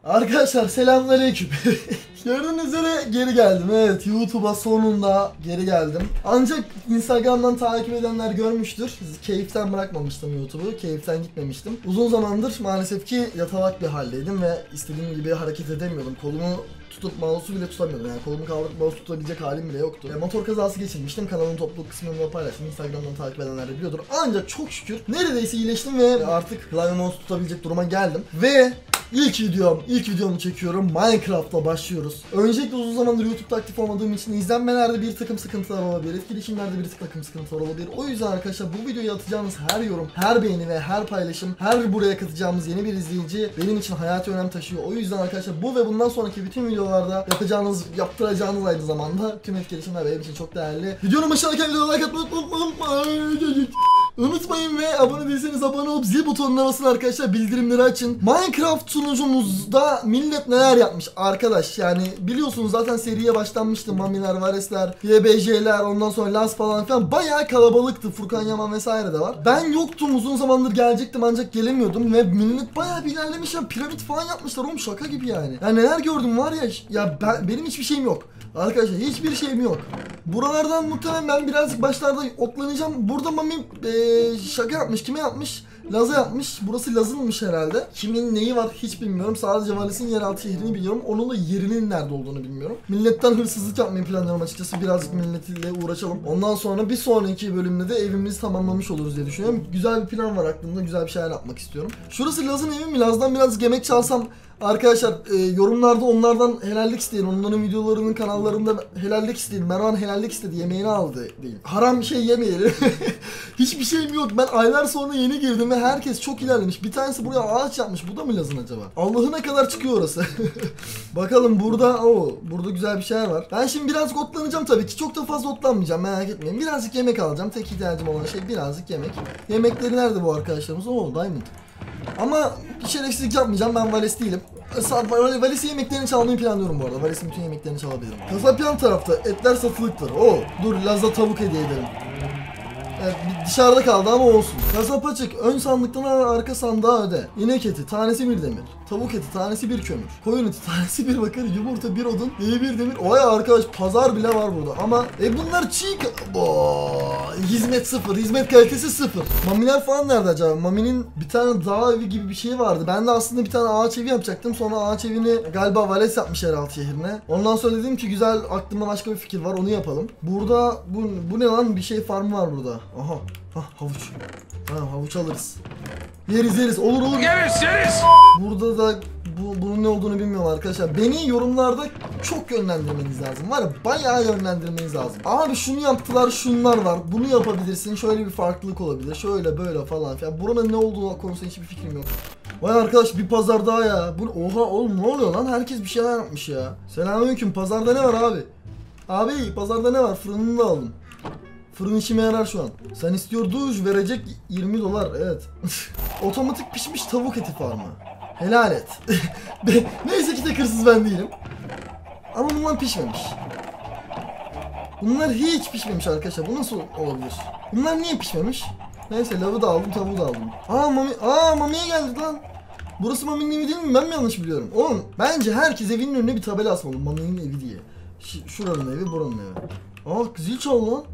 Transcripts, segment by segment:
Arkadaşlar selamünaleyküm. Gördüğünüz üzere geri geldim. Evet, YouTube'a sonunda geri geldim. Ancak Instagram'dan takip edenler görmüştür. Keyiften bırakmamıştım YouTube'u. Keyiften gitmemiştim. Uzun zamandır maalesef ki yatalak bir haldeydim ve istediğim gibi hareket edemiyordum. Kolumu tutup mouse'u bile tutamıyordum. Yani kolumu kaldırıp mouse tutabilecek halim bile yoktu. Motor kazası geçirmiştim. Kanalın topluluk kısmında paylaştım. Instagram'dan takip edenler de biliyordur. Ancak çok şükür neredeyse iyileştim ve artık klavye mouse tutabilecek duruma geldim. Ve İlk videomu çekiyorum. Minecraft'la başlıyoruz. Öncelikle uzun zamandır YouTube'da aktif olmadığım için izlenmelerde bir takım sıkıntılar olabilir. Etkileşimlerde bir takım sıkıntılar olabilir. O yüzden arkadaşlar bu videoya atacağınız her yorum, her beğeni ve her paylaşım, her buraya katacağımız yeni bir izleyici benim için hayati önem taşıyor. O yüzden arkadaşlar bu ve bundan sonraki bütün videolarda yaptıracağınız aynı zamanda tüm etkileşimler benim için çok değerli. Videonun başındayken videoya like atmayı unutmayın ve abone değilseniz abone olup zil butonuna basın arkadaşlar, bildirimleri açın. Minecraft sunucumuzda millet neler yapmış arkadaş, yani biliyorsunuz zaten seriye başlanmıştı. Mamiler, Varesler, YBJ'ler, ondan sonra Laz falan filan bayağı kalabalıktı. Furkan Yaman vesaire de var. Ben yoktum, uzun zamandır gelecektim ancak gelemiyordum ve millet bayağı bir ilerlemiş ya, piramit falan yapmışlar oğlum, şaka gibi yani. Ya neler gördüm var ya benim hiçbir şeyim yok. Arkadaşlar hiçbir şeyim yok. Buralardan muhtemelen ben birazcık başlarda otlanacağım. Burada Mami şaka yapmış. Kime yapmış? Laz'a yapmış. Burası Laz'ınmış herhalde. Kimin neyi var hiç bilmiyorum. Sadece Vales'in yeraltı şehrini biliyorum. Onun da yerinin nerede olduğunu bilmiyorum. Milletten hırsızlık yapmayı planlıyorum açıkçası. Birazcık milletiyle uğraşalım. Ondan sonra bir sonraki bölümde de evimizi tamamlamış oluruz diye düşünüyorum. Güzel bir plan var aklımda. Güzel bir şeyler yapmak istiyorum. Şurası Laz'ın evi mi? Laz'dan birazcık yemek çalsam. Arkadaşlar yorumlarda onlardan helallik isteyin. Onların videolarının kanallarında helallik isteyin. Mervan helallik istedi, yemeğini aldı değil. Haram bir şey yemeyelim. Hiçbir şeyim yok. Ben aylar sonra yeni girdim ve herkes çok ilerlemiş. Bir tanesi buraya ağaç yapmış. Bu da mı Laz'ın acaba? Allah'ına kadar çıkıyor orası. Bakalım burada güzel bir şeyler var. Ben şimdi birazcık otlanacağım tabii ki. Çok da fazla otlanmayacağım, merak etmeyin. Birazcık yemek alacağım. Tek ihtiyacım olan şey birazcık yemek. Yemekleri nerede bu arkadaşlarımız? Diamond. Ama şerefsizlik yapmayacağım, ben Vales değilim. Vales'in yemeklerini çalmayı planlıyorum bu arada. Vales'in bütün yemeklerini çalabilirim. Kasap yan tarafta, etler satılıktır. Dur Laz'a tavuk hediye edelim. Evet, dışarıda kaldı ama olsun. Kasap açık. Ön sandıktan arka sandığa öde. İnek eti tanesi bir demir. Tavuk eti tanesi bir kömür. Koyun eti tanesi bir bakır. Yumurta bir odun. Bir demir. Oy arkadaş, pazar bile var burada. Ama bunlar çiğ. Hizmet sıfır. Hizmet kalitesi sıfır. Mamiler falan nerede acaba? Mami'nin bir tane dağ evi gibi bir şey vardı. Ben de aslında bir tane ağaç evi yapacaktım. Sonra ağaç evini galiba Vales yapmış yeraltı şehrine. Ondan sonra dedim ki güzel, aklımda başka bir fikir var, onu yapalım. Burada bu ne lan? Bir şey farmı var burada. Aha. Havuç. Havuç alırız. Yeriz. Olur. Yeriz. Burada da bunun ne olduğunu bilmiyorum arkadaşlar. Beni yorumlarda çok yönlendirmeniz lazım. Var ya, bayağı yönlendirmeniz lazım. Abi şunu yaptılar, şunlar var. Bunu yapabilirsin. Şöyle bir farklılık olabilir. Şöyle böyle falan filan. Buranın ne olduğu konusunda hiçbir fikrim yok. Vay arkadaş, bir pazar daha ya. Oha oğlum, ne oluyor lan? Herkes bir şeyler yapmış ya. Selamünaleyküm. Pazarda ne var abi? Abi pazarda ne var? Fırınını da aldım. Fırın işime yarar şu an. Sen istiyordu, verecek $20, evet. Otomatik pişmiş tavuk eti farmı. Helal et. Neyse ki tek hırsız ben değilim. Ama bunlar pişmemiş. Bunlar hiç pişmemiş arkadaşlar. Bu nasıl olabilir? Bunlar niye pişmemiş? Neyse, lavı da aldım, tavuğu da aldım. Mami'ye geldik lan. Burası Mami'nin evi değil mi? Ben mi yanlış biliyorum? Oğlum bence herkes evinin önüne bir tabela asmalı. Mami'nin evi diye. Şuranın evi, buranın evi. Zil çal lan.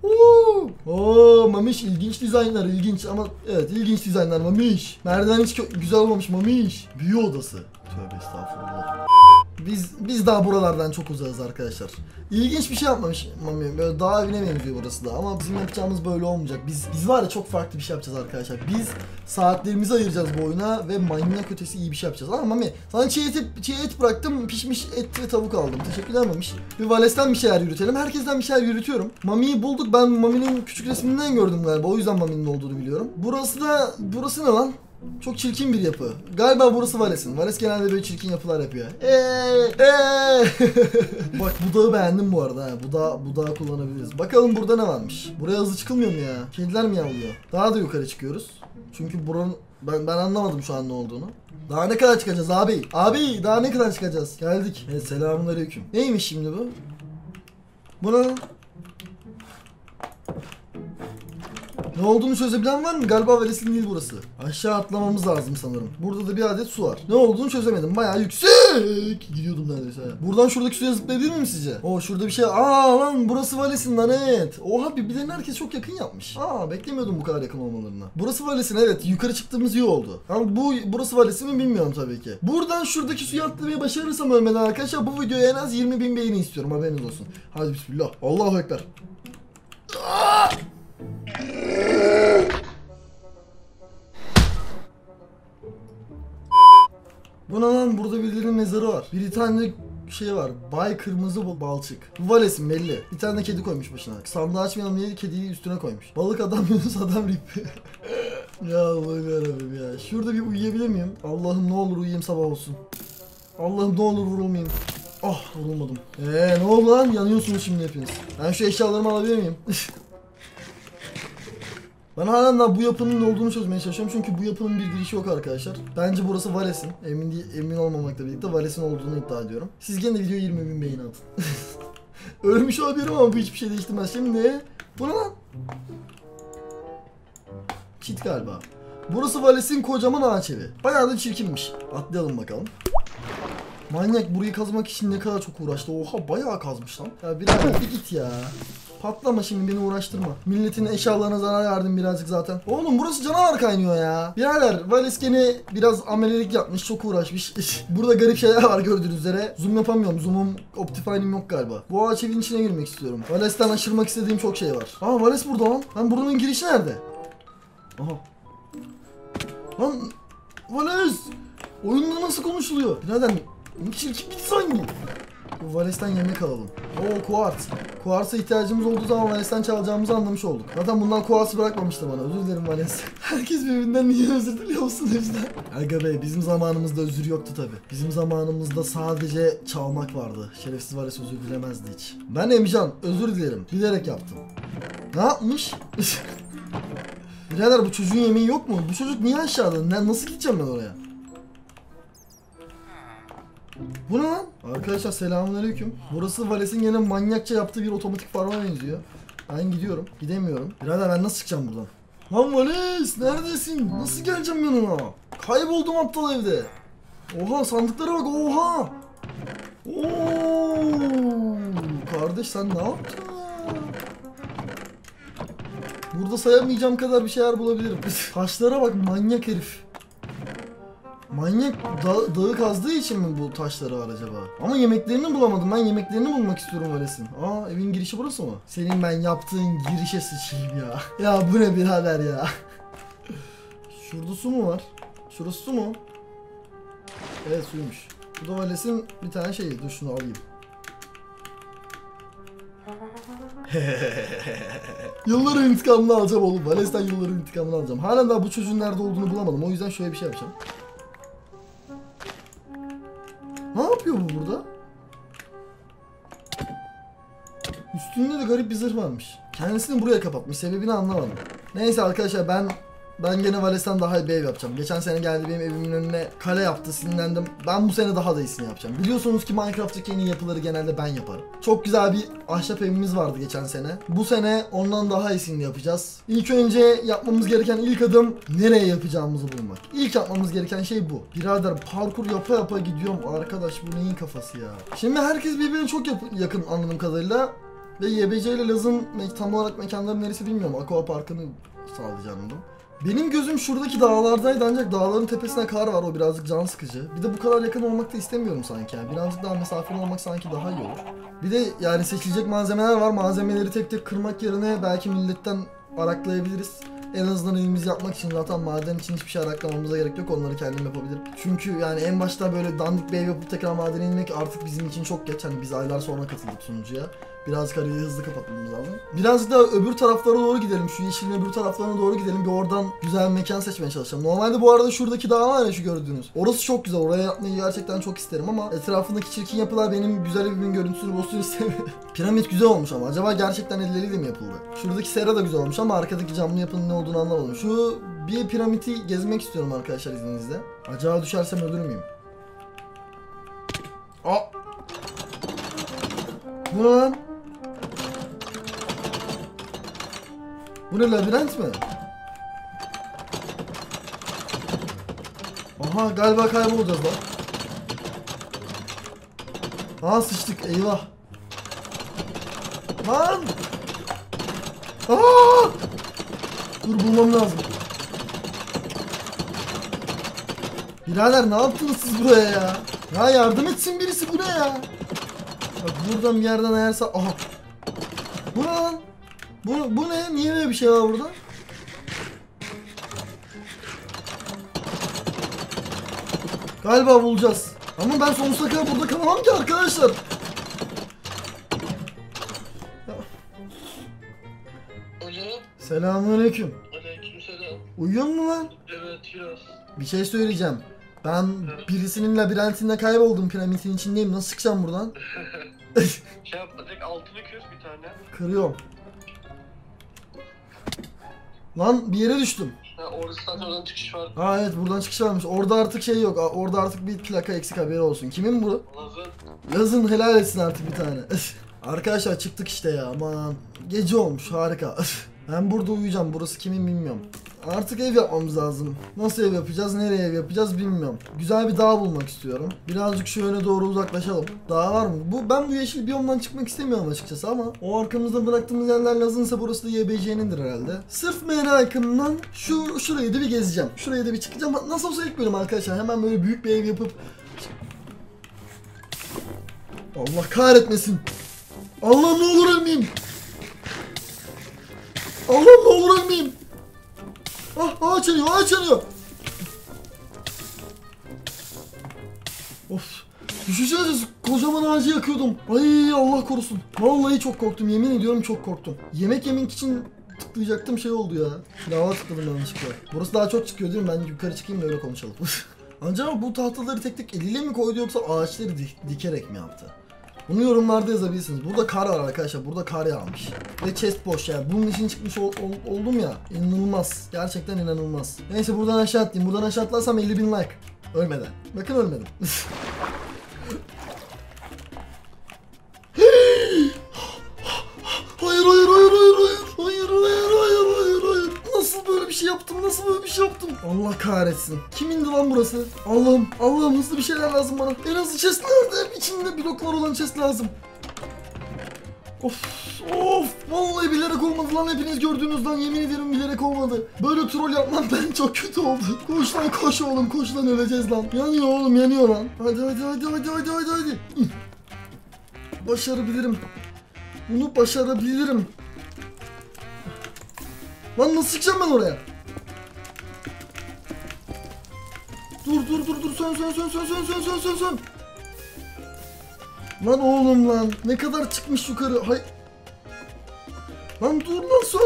Mamiş, ilginç dizaynlar, ilginç ama evet, ilginç dizaynlar Mamiş. Merdiven hiç güzel olmamış Mamiş. Büyü odası. Tövbe estağfurullah. Biz daha buralardan çok uzağız arkadaşlar. İlginç bir şey yapmamış Mami. Böyle dağ evine benziyor burası da, ama bizim yapacağımız böyle olmayacak. Biz var ya, çok farklı bir şey yapacağız arkadaşlar. Biz saatlerimizi ayıracağız bu oyuna ve manyak ötesi iyi bir şey yapacağız. Ama Mami, sana çiğ et bıraktım, pişmiş et ve tavuk aldım. Teşekkürler Mamiş. Bir Vales'ten bir şeyler yürütelim. Herkesten bir şeyler yürütüyorum. Mami'yi bulduk. Ben Mami'nin küçük resminden gördüm galiba. O yüzden Mami'nin olduğunu biliyorum. Burası ne lan? Çok çirkin bir yapı. Galiba burası Vales'in. Vales genelde böyle çirkin yapılar yapıyor. Bak, bu dağı beğendim bu arada. Bu dağı kullanabiliriz. Bakalım burada ne varmış. Buraya hızlı çıkılmıyor mu ya? Kediler mi yavruyor? Daha da yukarı çıkıyoruz. Çünkü buranın ben anlamadım şu an ne olduğunu. Daha ne kadar çıkacağız abi? Abi daha ne kadar çıkacağız? Geldik. Evet, selamünaleyküm. Neymiş şimdi bu? Bu ne? Ne olduğunu çözebilen var mı? Galiba Vales'in değil burası. Aşağı atlamamız lazım sanırım. Burada da bir adet su var. Ne olduğunu çözemedim. Bayağı yüksek. Gidiyordum neredeyse. Buradan şuradaki suya zıplayabilir miyim sizce? Oo şurada bir şey. Aa lan burası Vales'in lan evet. Oha birbirlerine herkes çok yakın yapmış. Aa beklemiyordum bu kadar yakın olmalarını. Burası Vales'in evet. Yukarı çıktığımız iyi oldu. Ama burası Vales'in mi bilmiyorum tabii ki. Buradan şuradaki suya atlamayı başarırsam ölmeden arkadaşlar bu videoya en az 20.000 beğeni istiyorum. Haberiniz olsun. Hadi bismillah. Allahu ekber. Aa! Bu ne lan? Burada birilerinin mezarı var. Bir tane şey var. Bay Kırmızı Balçık. Bu Vales'in belli. Bir tane de kedi koymuş başına. Sandığı açmayalım diye kediyi üstüne koymuş. Balık adam Yunus adam Rip. Ya Allah'ım yarabbim ya. Şurada bir uyuyabilir miyim? Allah'ım ne olur uyuyayım sabah olsun. Allah'ım ne olur vurulmayayım. Ah vurulmadım. Ne oldu lan? Yanıyorsunuz şimdi hepiniz. Ben şu eşyalarımı alabilir miyim? Ben halen daha bu yapının ne olduğunu çözmeye çalışıyorum çünkü bu yapının bir girişi yok arkadaşlar. Bence burası Vales'in. Emin olmamakla birlikte Vales'in olduğunu iddia ediyorum. Siz gene de videoya 20.000 beğeni atın. Ölmüş olabilirim ama bu hiçbir şey değiştirmez. Şimdi ne? Bu ne lan? Çit galiba. Burası Vales'in kocaman ağaç evi. Bayağı da çirkinmiş. Atlayalım bakalım. Manyak burayı kazmak için ne kadar çok uğraştı. Oha bayağı kazmış lan. Ya birader bir git ya. Patlama şimdi beni uğraştırma. Milletin eşyalarına zarar verdim birazcık zaten. Oğlum burası canavar kaynıyor ya. Birader Vales gene biraz amelelik yapmış. Çok uğraşmış. Burada garip şeyler var gördüğünüz üzere. Zoom yapamıyorum. Zoom'um Optifine'im yok galiba. Bu ağaç evin içine girmek istiyorum. Vales'ten aşırmak istediğim çok şey var. Aa Vales burada lan. Lan buranın girişi nerede? Aha. Lan Vales. Oyunda nasıl konuşuluyor? Birader çirkin bir sanki. Bu Vales'ten yemek alalım. Oo kuartz. Kuartza ihtiyacımız olduğu zaman Vales'ten çalacağımızı anlamış olduk. Zaten bundan kuartz bırakmamıştı bana. Özür dilerim Vales. Herkes birbirinden niye özür diliyor musun Özden? Aga be bizim zamanımızda özür yoktu tabi. Bizim zamanımızda sadece çalmak vardı. Şerefsiz Vales özür dilemezdi hiç. Ben Emcan özür dilerim. Bilerek yaptım. Ne yapmış? Birader bu çocuğun yemeği yok mu? Bu çocuk niye aşağıda? Nasıl gideceğim ben oraya? Bu ne lan? Arkadaşlar selamünaleyküm. Burası Vales'in yine manyakça yaptığı bir otomatik farma benziyor. Ben gidiyorum. Gidemiyorum. Birader ben nasıl çıkacağım buradan? Lan Vales neredesin? Nasıl geleceğim yanına? Kayboldum aptal evde. Oha sandıklara bak oha. Oo, kardeş sen ne yaptın ya? Burada sayamayacağım kadar bir şeyler bulabilirim. Taşlara bak manyak herif. Manyak dağı kazdığı için mi bu taşları var acaba? Ama yemeklerini bulamadım. Ben yemeklerini bulmak istiyorum Vales'in. Aa evin girişi burası mı? Senin ben yaptığın girişe sıçayım ya. Ya bu ne birader ya? Şurada su mu var? Şurası su mu? Evet suymuş. Bu da Vales'in bir tane şeyi. Dur şunu alayım. Yılların intikamını alacağım oğlum. Vales'ten yılların intikamını alacağım. Halen daha bu çocuğun nerede olduğunu bulamadım. O yüzden şöyle bir şey yapacağım. Ne yapıyor bu burada? Üstünde de garip bir zırh varmış. Kendisini buraya kapatmış. Sebebini anlamadım. Neyse arkadaşlar ben gene Vales'ten daha iyi bir ev yapacağım. Geçen sene geldi benim evimin önüne kale yaptı, sinirlendim. Ben bu sene daha da iyisini yapacağım. Biliyorsunuz ki Minecraft'taki en iyi yapıları genelde ben yaparım. Çok güzel bir ahşap evimiz vardı geçen sene. Bu sene ondan daha iyisini yapacağız. İlk önce yapmamız gereken ilk adım nereye yapacağımızı bulmak. İlk yapmamız gereken şey bu. Birader parkur yapa yapa gidiyorum. Arkadaş bu neyin kafası ya? Şimdi herkes birbirine çok yakın anladığım kadarıyla. Ve YBC ile Laz'ın tam olarak mekanları neresi bilmiyorum. Aqua Park'ını sağlayacağım dedim. Benim gözüm şuradaki dağlardaydı ancak dağların tepesine kar var, o birazcık can sıkıcı. Bir de bu kadar yakın olmak da istemiyorum sanki yani. Birazcık daha mesafeli olmak sanki daha iyi olur. Bir de yani seçilecek malzemeler var. Malzemeleri tek tek kırmak yerine belki milletten araklayabiliriz. En azından elimiz yapmak için zaten maden için hiçbir şey araklamamıza gerek yok. Onları kendim yapabilirim. Çünkü yani en başta böyle dandik bir ev yapıp tekrar madene inmek artık bizim için çok geç. Hani biz aylar sonra katıldık sunucuya. Birazcık arayı hızlı kapatmamız lazım. Birazcık daha öbür taraflara doğru gidelim. Şu yeşilin öbür taraflarına doğru gidelim. Bir oradan güzel bir mekan seçmeye çalışacağım. Normalde bu arada şuradaki dağ var ya, şu gördüğünüz. Orası çok güzel. Oraya yapmayı gerçekten çok isterim ama etrafındaki çirkin yapılar benim güzel evimin görüntüsünü bozsun istemiyorum. Piramit güzel olmuş ama acaba gerçekten elleriyle mi yapıldı? Şuradaki sera da güzel olmuş ama arkadaki camlı yapının ne olduğunu anlamadım. Şu bir piramidi gezmek istiyorum arkadaşlar izninizle. Acaba düşersem ölür müyüm? Aa! Bu lan? Bu ne, labirent mi? Aha galiba kaybolacağız lan. Aa sıçtık, eyvah. Lan! Aa! Dur, bulmam lazım. Birader ne yaptınız siz buraya ya? Ya yardım etsin birisi, bu ne ya? Bak buradan bir yerden ayarsa... Aha! Bu ne lan? Bu ne? Niye böyle bir şey var burada? Galiba bulacağız. Ama ben sonsuza kadar burada kalamam ki arkadaşlar. Alo. Selamünaleyküm. Aleykümselam. Uyuyor musun lan? Evet biraz. Bir şey söyleyeceğim. Ben birisinin labirentinde kayboldum, piramidin içindeyim. Nasıl çıkacağım buradan? Şey yap, direkt altını kır bir tane. Kırıyorum. Lan bir yere düştüm. Ha, orası zaten oradan çıkış var. Ha evet, buradan çıkış varmış. Orada artık şey yok. Orada artık bir plaka eksik, haberi olsun. Kimin bu? Lazım. Yazın helal etsin artık bir tane. Arkadaşlar çıktık işte ya, aman. Gece olmuş, harika. Ben burada uyuyacağım, burası kimin bilmiyorum. Artık ev yapmamız lazım. Nasıl ev yapacağız, nereye ev yapacağız bilmiyorum. Güzel bir dağ bulmak istiyorum. Birazcık şu yöne doğru uzaklaşalım. Dağ var mı? Ben bu yeşil biyomdan çıkmak istemiyorum açıkçası ama o arkamızda bıraktığımız yerler lazımsa burası da YBC'nindir herhalde. Sırf merakımdan şurayı da bir gezeceğim. Şuraya da bir çıkacağım. Nasıl olsa ilk bölüm arkadaşlar. Hemen böyle büyük bir ev yapıp... Allah kahretmesin. Allah ne olur ölmeyeyim. Allah ne olur ölmeyeyim. Ah, ağaç yanıyor, ağaç yanıyor. Of. Düşünsenize, kocaman ağacı yakıyordum. Ay Allah korusun. Vallahi çok korktum, yemin ediyorum çok korktum. Yemek yemek için tıklayacaktım, şey oldu ya. Lava tıkladım yanlışlıkla. Burası daha çok çıkıyor değil mi? Ben yukarı çıkayım da öyle konuşalım. Acaba bu tahtaları tek tek eliyle mi koydu yoksa ağaçları dikerek mi yaptı? Bunu yorumlarda yazabilirsiniz. Burada kar var arkadaşlar. Burada kar yağmış. Ve chest boş yani. Bunun için çıkmış oldum ya. İnanılmaz. Gerçekten inanılmaz. Neyse buradan aşağı atlayayım. Buradan aşağı atlarsam 50.000 like. Ölmeden. Bakın ölmedim. Hayır hayır hayır hayır hayır. Hayır hayır hayır hayır hayır. Nasıl böyle bir şey yaptım? Nasıl böyle bir şey yaptım? Allah kahretsin. Kimindi lan burası? Allah'ım. Allah'ım hızlı bir şeyler lazım bana. En hızlı chest nerede? İçinde bloklar olan chest lazım. Of of. Vallahi bilerek olmadı lan, hepiniz gördüğünüz lan, yemin ederim bilerek olmadı. Böyle troll yapmam ben çok kötü oldu. Koş lan koş oğlum, koş lan, öleceğiz lan. Yanıyor oğlum, yanıyor lan. Hadi hadi hadi hadi hadi hadi hadi. Başarabilirim. Bunu başarabilirim. Lan nasıl çıkacağım ben oraya? Dur sön. Lan oğlum lan, ne kadar çıkmış yukarı. Hay. Lan dur lan, sön.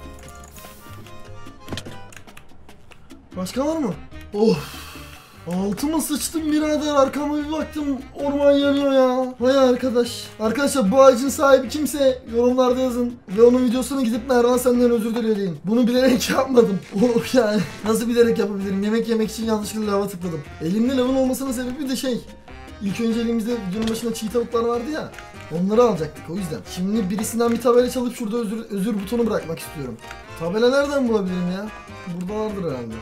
Başka var mı? Of. Altıma sıçtım birader, arkama bir baktım orman yanıyor ya. Hay arkadaş. Arkadaşlar bu ağacın sahibi kimse yorumlarda yazın. Ve onun videosunu gidip Mervan senden özür dileyin. Bunu bilerek yapmadım. Oh yani. Nasıl bilerek yapabilirim? Yemek yemek için yanlışlıkla lava tıkladım. Elimde lavın olmasının sebebi de şey. İlk önce elimizde videonun başında çiğ tavuklar vardı ya. Onları alacaktık o yüzden. Şimdi birisinden bir tabela çalıp şurada özür butonu bırakmak istiyorum. Tabela nereden bulabilirim ya? Burada vardır herhalde.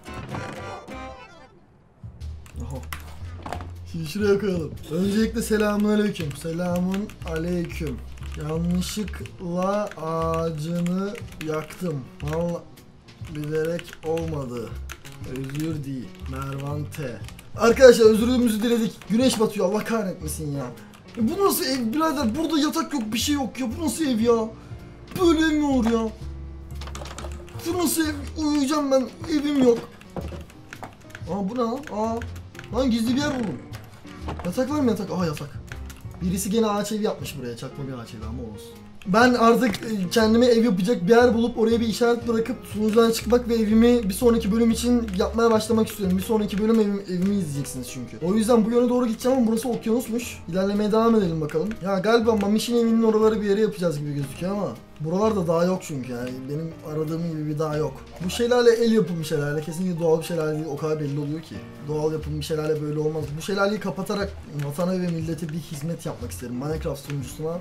Aha. Şimdi şuraya koyalım. Öncelikle selamünaleyküm. Selamun aleyküm. Yanlışlıkla ağacını yaktım. Vallahi bilerek olmadı. Özür değil. Mervan T. Arkadaşlar özürümüzü diledik. Güneş batıyor, Allah kahretmesin ya. Bu nasıl ev birader? Burada yatak yok, bir şey yok ya. Bu nasıl ev ya? Böyle ev mi olur ya? Bu nasıl ev? Uyuyacağım ben. Evim yok. Aa bu ne lan? Lan gizli bir yer buldum. Yatak var mı yatak? Aha yatak. Birisi gene ağaç evi yapmış buraya. Çakma bir ağaç evi ama olsun. Ben artık kendime ev yapacak bir yer bulup oraya bir işaret bırakıp sunucudan çıkmak ve evimi bir sonraki bölüm için yapmaya başlamak istiyorum. Bir sonraki bölüm evimi izleyeceksiniz çünkü. O yüzden bu yöne doğru gideceğim ama burası okyanusmuş. İlerlemeye devam edelim bakalım. Ya galiba Mamiş'in evinin oraları bir yere yapacağız gibi gözüküyor ama buralarda dağ yok çünkü yani benim aradığım gibi bir dağ yok. Bu şelale el yapımı şelale, kesinlikle doğal bir şelale değil, o kadar belli oluyor ki. Doğal yapımı bir şelale böyle olmaz. Bu şelaleyi kapatarak vatana ve millete bir hizmet yapmak isterim. Minecraft sunucusuna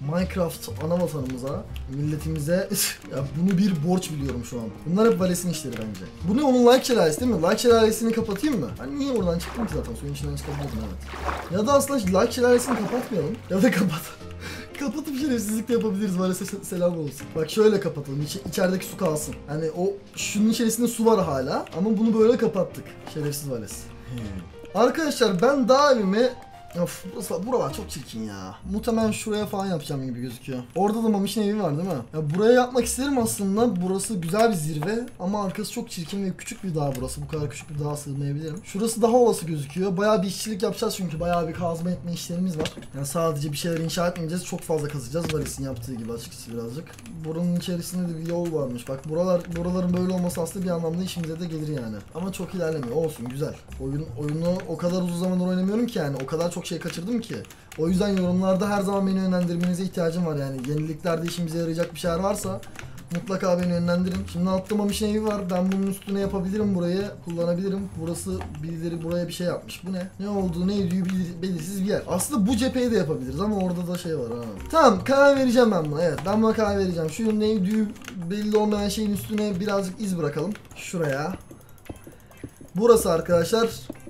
Minecraft ana vatanımıza, milletimize ya bunu bir borç biliyorum şu an. Bunlar hep Vales'in işleri bence. Bu ne, onun like şelalesi değil mi? Like şelalesini kapatayım mı? Hani niye oradan çıktım ki zaten? Suyun içinden çıkabiliyordum, evet. Ya da aslında like şelalesini kapatmayalım. Ya da kapatıp şerefsizlik de yapabiliriz. Vales'e selam olsun. Bak şöyle kapatalım. İçerideki su kalsın. Hani şunun içerisinde su var hala ama bunu böyle kapattık. Şerefsiz Vales. Arkadaşlar ben dağ evimi... Of, buralar çok çirkin ya. Muhtemelen şuraya falan yapacağım gibi gözüküyor. Orada da Mamiş'in evi var değil mi? Ya buraya yapmak isterim aslında. Burası güzel bir zirve ama arkası çok çirkin ve küçük bir dağ burası. Bu kadar küçük bir dağa sığmayabilirim. Şurası daha olası gözüküyor. Bayağı bir işçilik yapacağız çünkü bayağı bir kazma etme işlerimiz var. Yani sadece bir şeyler inşa etmeyeceğiz. Çok fazla kazacağız. Vales'in yaptığı gibi açıkçası birazcık. Buranın içerisinde de bir yol varmış. Bak buraların böyle olması aslında bir anlamda işimize de gelir yani. Ama çok ilerlemiyor. Olsun, güzel. Oyunu o kadar uzun zamandır oynamıyorum ki yani. O kadar çok şey kaçırdım ki. O yüzden yorumlarda her zaman beni yönlendirmenize ihtiyacım var yani. Yeniliklerde işimize yarayacak bir şeyler varsa mutlaka beni yönlendirin. Şimdi altta Mamiş'in evi var. Ben bunun üstüne yapabilirim burayı. Kullanabilirim. Burası birileri buraya bir şey yapmış. Bu ne? Ne olduğu ne ediyor belirsiz bir yer. Aslında bu cepheyi de yapabiliriz ama orada da şey var ha. Tamam, karar vereceğim ben buna. Evet, ben buna karar vereceğim. Şu ne ediyor belli olmayan şeyin üstüne birazcık iz bırakalım. Şuraya. Burası arkadaşlar,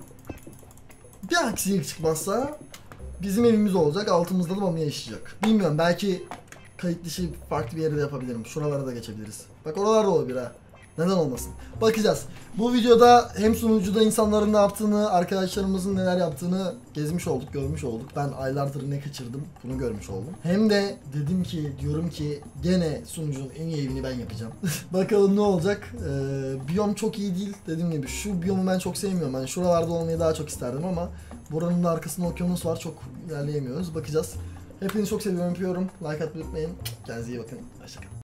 bir aksilik çıkmazsa bizim evimiz olacak. Altımızda da Mami yaşayacak. Bilmiyorum, belki kayıt dışı farklı bir yere de yapabilirim. Şuralara da geçebiliriz. Bak oralar da olabilir ha. Neden olmasın? Bakacağız. Bu videoda hem sunucuda insanların ne yaptığını, arkadaşlarımızın neler yaptığını gezmiş olduk, görmüş olduk. Ben aylardır ne kaçırdım bunu görmüş oldum. Hem de diyorum ki gene sunucunun en iyi evini ben yapacağım. Bakalım ne olacak. Biyom çok iyi değil. Dediğim gibi şu biyomu ben çok sevmiyorum. Yani şuralarda olmayı daha çok isterdim ama buranın da arkasında okyanus var. Çok ilerleyemiyoruz. Bakacağız. Hepinizi çok seviyorum, öpüyorum. Like atmayı unutmayın. Kendinize iyi bakın. Hoşçakalın.